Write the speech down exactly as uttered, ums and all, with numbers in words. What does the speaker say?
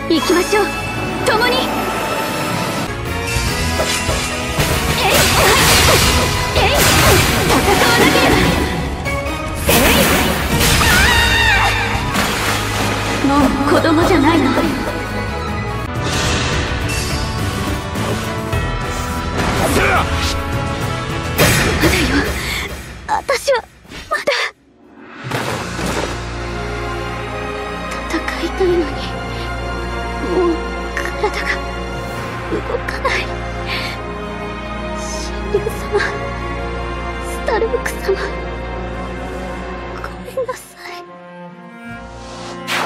行きましょう共に。えいえい戦わなければ。えいもう子供じゃないの。まだよ、私はまだ戦いたいのに、もう体が動かない。神竜様、スタルーク様。